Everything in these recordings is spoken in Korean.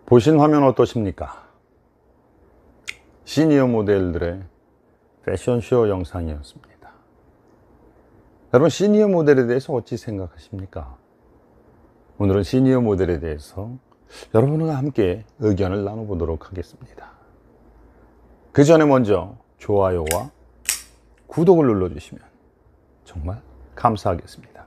보신 화면 어떠십니까? 시니어 모델들의 패션쇼 영상이었습니다. 여러분, 시니어 모델에 대해서 어찌 생각하십니까? 오늘은 시니어 모델에 대해서 여러분과 함께 의견을 나눠보도록 하겠습니다. 그 전에 먼저 좋아요와 구독을 눌러주시면 정말 감사하겠습니다.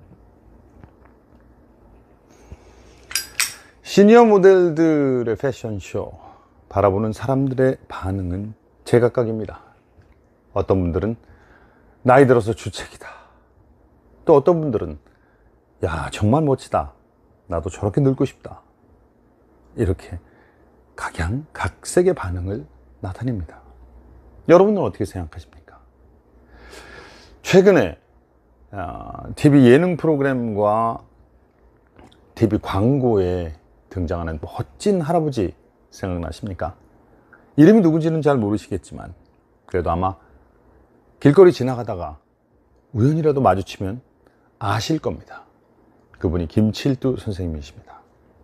시니어 모델들의 패션쇼 바라보는 사람들의 반응은 제각각입니다. 어떤 분들은 나이 들어서 주책이다. 또 어떤 분들은 야, 정말 멋지다. 나도 저렇게 늙고 싶다. 이렇게 각양각색의 반응을 나타냅니다. 여러분은 어떻게 생각하십니까? 최근에 TV 예능 프로그램과 TV 광고에 등장하는 멋진 할아버지 생각나십니까? 이름이 누군지는 잘 모르시겠지만 그래도 아마 길거리 지나가다가 우연이라도 마주치면 아실 겁니다. 그분이 김칠두 선생님이십니다.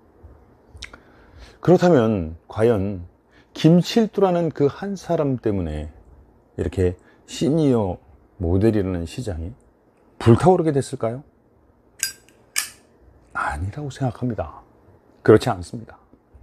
그렇다면 과연 김칠두라는 그 한 사람 때문에 이렇게 시니어 모델이라는 시장이 불타오르게 됐을까요? 아니라고 생각합니다. 그렇지 않습니다.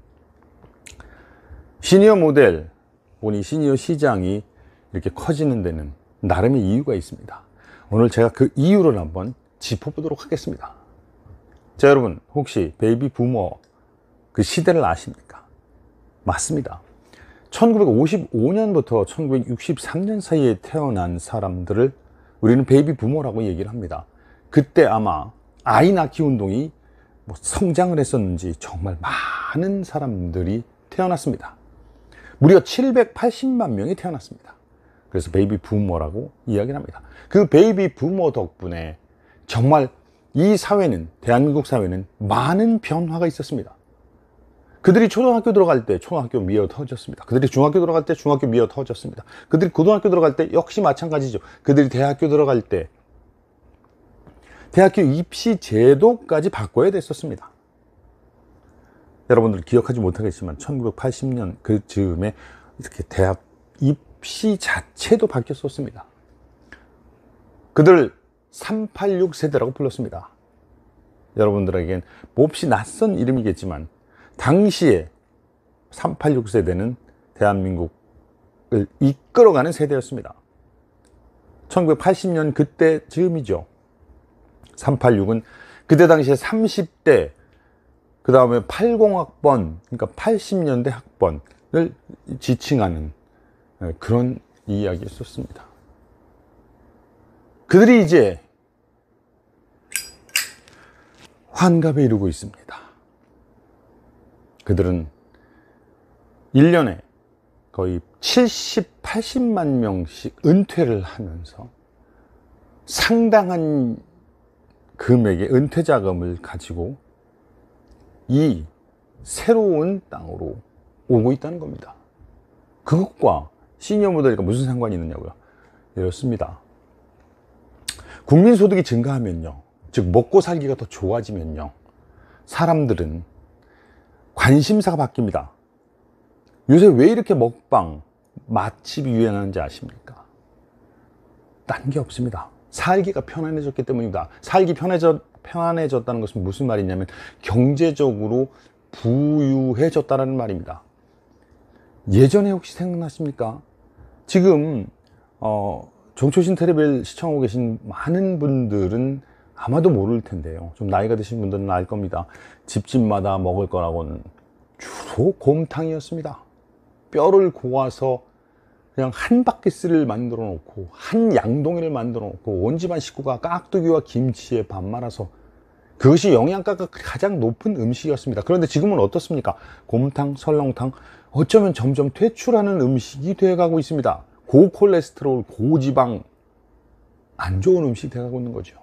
시니어 모델, 이 시니어 시장이 이렇게 커지는 데는 나름의 이유가 있습니다. 오늘 제가 그 이유를 한번 짚어보도록 하겠습니다. 자, 여러분, 혹시 베이비 부머 그 시대를 아십니까? 맞습니다. 1955년부터 1963년 사이에 태어난 사람들을 우리는 베이비 부머라고 얘기를 합니다. 그때 아마 아이 낳기 운동이 성장을 했었는지 정말 많은 사람들이 태어났습니다. 무려 780만 명이 태어났습니다. 그래서 베이비 부머라고 이야기를 합니다. 그 베이비 부머 덕분에 정말 이 사회는, 대한민국 사회는 많은 변화가 있었습니다. 그들이 초등학교 들어갈 때 초등학교 미어 터졌습니다. 그들이 중학교 들어갈 때 중학교 미어 터졌습니다. 그들이 고등학교 들어갈 때 역시 마찬가지죠. 그들이 대학교 들어갈 때 대학교 입시 제도까지 바꿔야 됐었습니다. 여러분들 기억하지 못하겠지만 1980년 그 즈음에 이렇게 대학 입시 자체도 바뀌었었습니다. 그들을 386 세대라고 불렀습니다. 여러분들에겐 몹시 낯선 이름이겠지만 당시에 386 세대는 대한민국을 이끌어가는 세대였습니다. 1980년 그때 즈음이죠. 386은 그때 당시에 30대, 그 다음에 80학번, 그러니까 80년대 학번을 지칭하는 그런 이야기였었습니다. 그들이 이제 환갑에 이르고 있습니다. 그들은 1년에 거의 70, 80만 명씩 은퇴를 하면서 상당한 금액의 은퇴 자금을 가지고 이 새로운 땅으로 오고 있다는 겁니다. 그것과 시니어 모델과 무슨 상관이 있느냐고요? 이렇습니다. 국민소득이 증가하면요, 즉 먹고 살기가 더 좋아지면요, 사람들은 관심사가 바뀝니다. 요새 왜 이렇게 먹방, 맛집이 유행하는지 아십니까? 딴 게 없습니다. 살기가 편안해졌기 때문입니다. 살기 편안해졌다는 것은 무슨 말이냐면 경제적으로 부유해졌다는 말입니다. 예전에 혹시 생각나십니까? 지금 정초신 텔레비를 시청하고 계신 많은 분들은 아마도 모를 텐데요, 좀 나이가 드신 분들은 알 겁니다. 집집마다 먹을 거라고는 주로 곰탕이었습니다. 뼈를 고아서 그냥 한 바퀴스를 만들어 놓고 한 양동이를 만들어 놓고 온 집안 식구가 깍두기와 김치에 밥 말아서, 그것이 영양가가 가장 높은 음식이었습니다. 그런데 지금은 어떻습니까? 곰탕, 설렁탕, 어쩌면 점점 퇴출하는 음식이 되어가고 있습니다. 고콜레스테롤, 고지방, 안 좋은 음식이 되어가고 있는 거죠.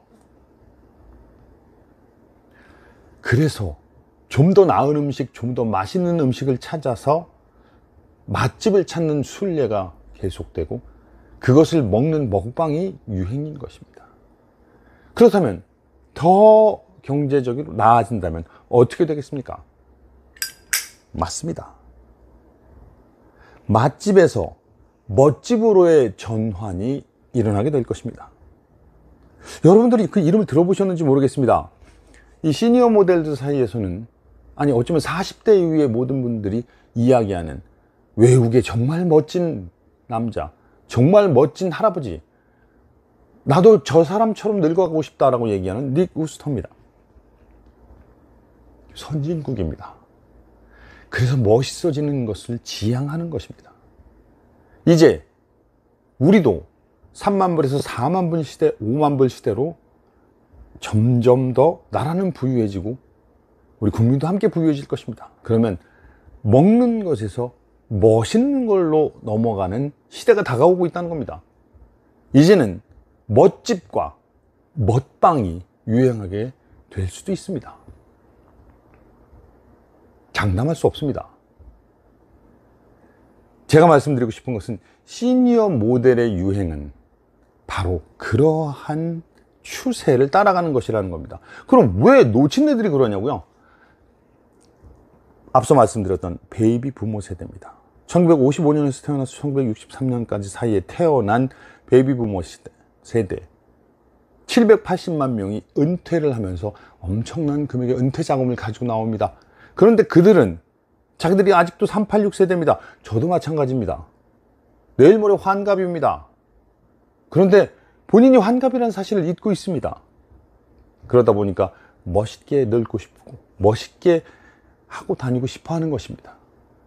그래서 좀 더 나은 음식, 좀 더 맛있는 음식을 찾아서 맛집을 찾는 순례가 계속되고 그것을 먹는 먹방이 유행인 것입니다. 그렇다면 더 경제적으로 나아진다면 어떻게 되겠습니까? 맞습니다. 맛집에서 멋집으로의 전환이 일어나게 될 것입니다. 여러분들이 그 이름을 들어보셨는지 모르겠습니다. 이 시니어 모델들 사이에서는, 아니 어쩌면 40대 이후의 모든 분들이 이야기하는 외국의 정말 멋진 남자, 정말 멋진 할아버지, 나도 저 사람처럼 늙어가고 싶다라고 얘기하는 닉 우스터입니다. 선진국입니다. 그래서 멋있어지는 것을 지향하는 것입니다. 이제 우리도 3만 불에서 4만 불 시대, 5만 불 시대로 점점 더 나라는 부유해지고 우리 국민도 함께 부유해질 것입니다. 그러면 먹는 것에서 멋있는 걸로 넘어가는 시대가 다가오고 있다는 겁니다. 이제는 멋집과 멋방이 유행하게 될 수도 있습니다. 장담할 수 없습니다. 제가 말씀드리고 싶은 것은 시니어 모델의 유행은 바로 그러한 추세를 따라가는 것이라는 겁니다. 그럼 왜 노친네들이 그러냐고요? 앞서 말씀드렸던 베이비 부모 세대입니다. 1955년에서 태어나서 1963년까지 사이에 태어난 베이비 부모 세대 780만 명이 은퇴를 하면서 엄청난 금액의 은퇴 자금을 가지고 나옵니다. 그런데 그들은 자기들이 아직도 386 세대입니다. 저도 마찬가지입니다. 내일 모레 환갑입니다. 그런데 본인이 환갑이라는 사실을 잊고 있습니다. 그러다 보니까 멋있게 늙고 싶고 멋있게 하고 다니고 싶어 하는 것입니다.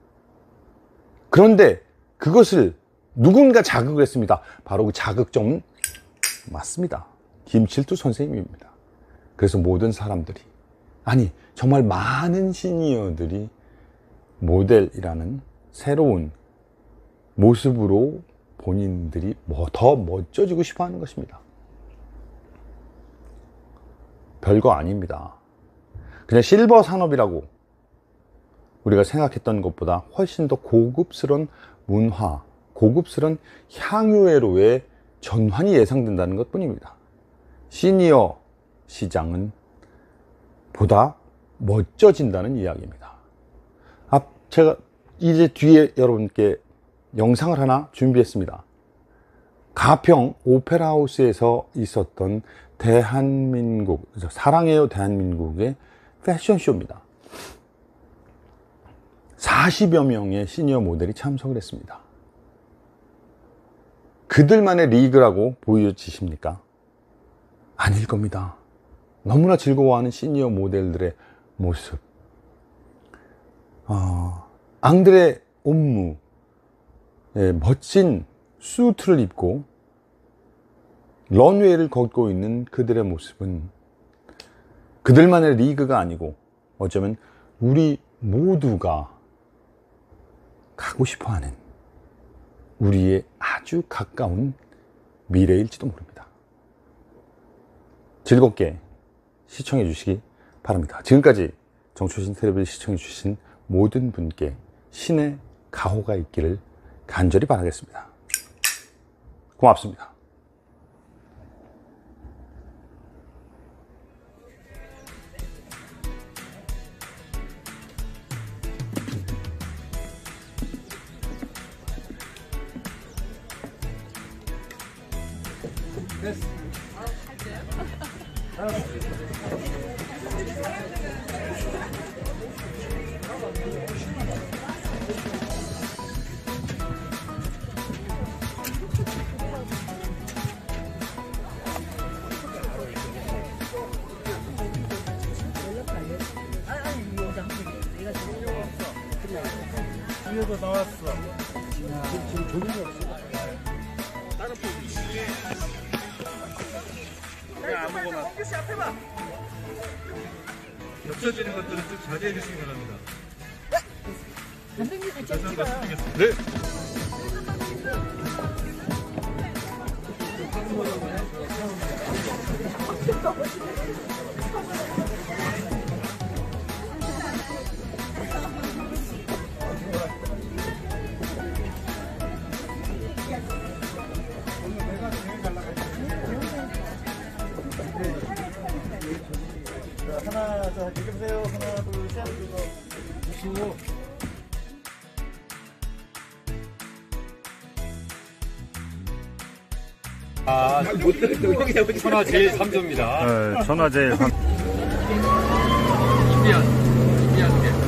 그런데 그것을 누군가 자극을 했습니다. 바로 그 자극점은 맞습니다. 김칠두 선생님입니다. 그래서 모든 사람들이, 아니 정말 많은 시니어들이 모델이라는 새로운 모습으로 본인들이 더 멋져지고 싶어 하는 것입니다. 별거 아닙니다. 그냥 실버 산업이라고 우리가 생각했던 것보다 훨씬 더 고급스러운 문화, 고급스러운 향유회로의 전환이 예상된다는 것 뿐입니다. 시니어 시장은 보다 멋져진다는 이야기입니다. 제가 이제 뒤에 여러분께 영상을 하나 준비했습니다. 가평 오페라 하우스에서 있었던 대한민국, 사랑해요 대한민국의 패션쇼입니다. 40여 명의 시니어 모델이 참석을 했습니다. 그들만의 리그라고 보여지십니까? 아닐 겁니다. 너무나 즐거워하는 시니어 모델들의 모습, 앙드레 옴무 멋진 수트를 입고 런웨이를 걷고 있는 그들의 모습은 그들만의 리그가 아니고 어쩌면 우리 모두가 가고 싶어하는 우리의 아주 가까운 미래일지도 모릅니다. 즐겁게 시청해 주시기 바랍니다. 지금까지 정초신 텔레비를 시청해 주신 모든 분께 신의 가호가 있기를 간절히 바라겠습니다. 고맙습니다. 뒤에도 나왔어. 지금 조명이 없어. 다른 그냥 아무거나. 홍규씨 앞에 봐. 겹쳐지는 것들은 좀 자제해 주시기 바랍니다. 감독님 같이 찍어요. 네. 하나, 자, 찍으세요. 하나, 둘, 셋. 우수. 아, 천하 제일 3조입니다. 네, 전화제일 인디안 게.